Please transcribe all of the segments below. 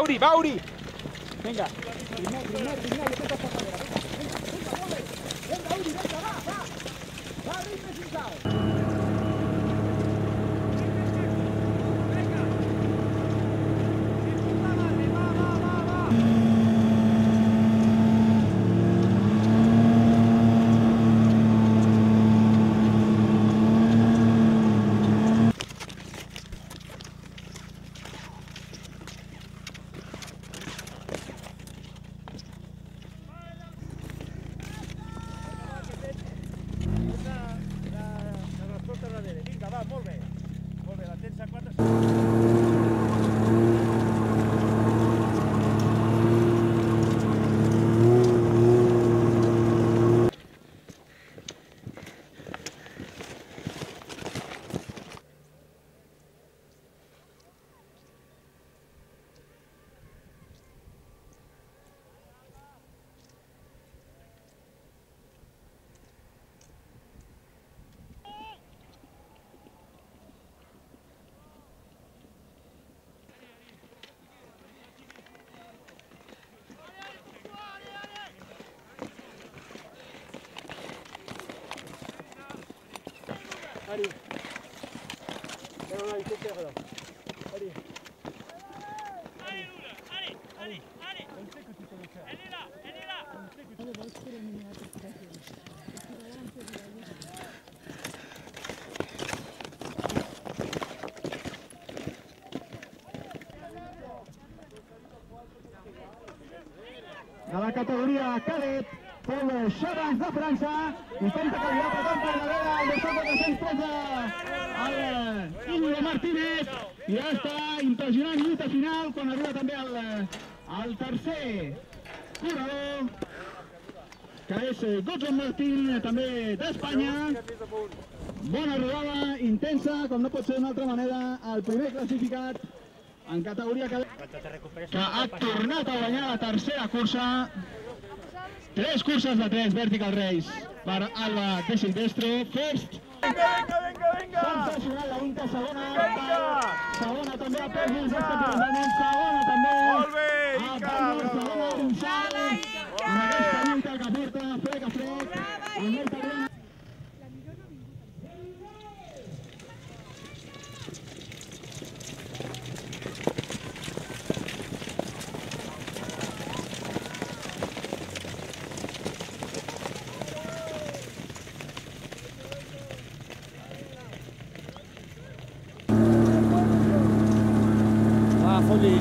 Uri, va, Uri. Venga. Primer, yo te paso a la venga, Uri, venga, va. Va, ritme sin cao. Vinga, va, molt bé. Molt bé, la tens a 4. Allez, allez, il faut faire là. Allez. Allez. On sait que tu peux le faire. Elle est là. On sait que tu peux le faire. De la categoria cadet, Pol Xabans de França, intenta que li ha apretat per darrere el de 413 el Íñigo Martínez, i ja està impressionant lluita final quan arriba també el tercer corredor, que és Godson Martín, també d'Espanya. Bona rodada, intensa, com no pot ser d'una altra manera, el primer classificat en categoria que ha tornat a guanyar la tercera cursa. 3 curses de 3 Vertical Race per Alba de Silvestro. First. Venga. Sensacional, la Inca, segona també a Pèrgils, segona també a Pèrgils, segona Gonçal, en aquesta lluita que porta frec a frec, el molt talent. Foli.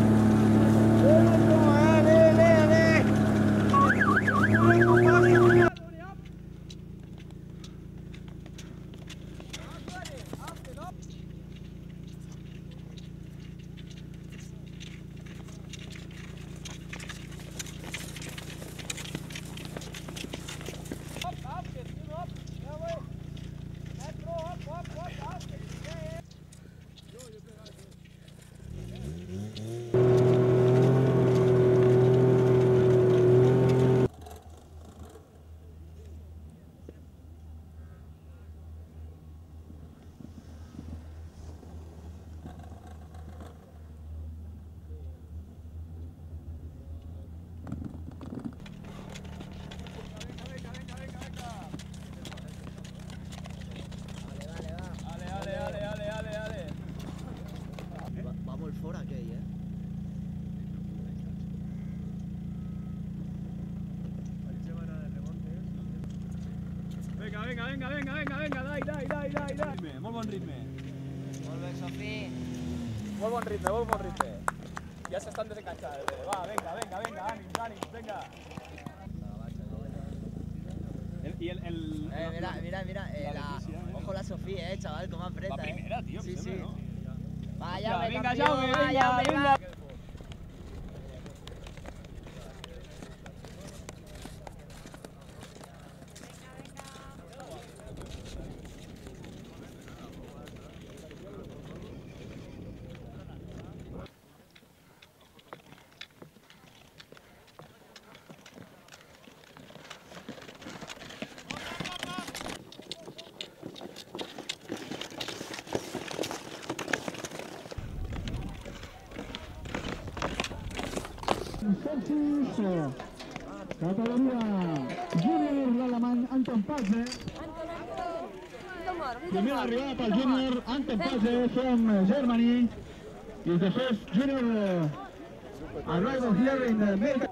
Venga, dai. Molt bon ritme. Molt bé, Sofi. Molt bon ritme. Ja s'estan desenganxant. Va, venga, ànims, venga. Mira, ojo la Sofi, chaval, cómo aprieta, La primera, tío, sí. ¿no? Vaya, venga, Jaume. Alexis. Categoria júnior, l'alemany Anton Pazze. Primera arribada pel júnior Anton Pazze from Germany. Is the first junior arrival here in America.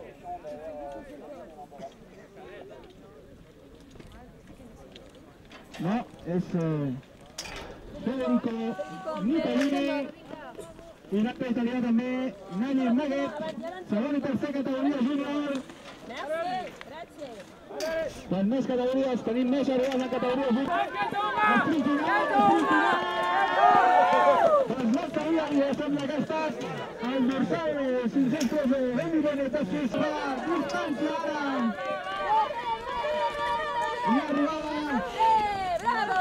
No, és Federico Nicolini. I després arriba també Nani Nugget, segon i tercer categoria júnior. Per més categories, tenim més arribades en categoria júnior. Esprint final. Translot calia i sembla que ha estat el dorsal 513 Henry Bennett es fixarà distància ara. I arribava. Bravo!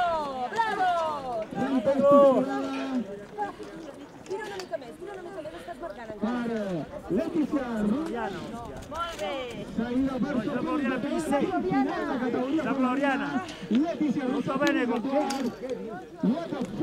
Tira una mica més, estàs marcant encara. Per Leticia Rubiano. Molt bé! Seguida per La Floriana. Leticia Molto bene con Rubiano.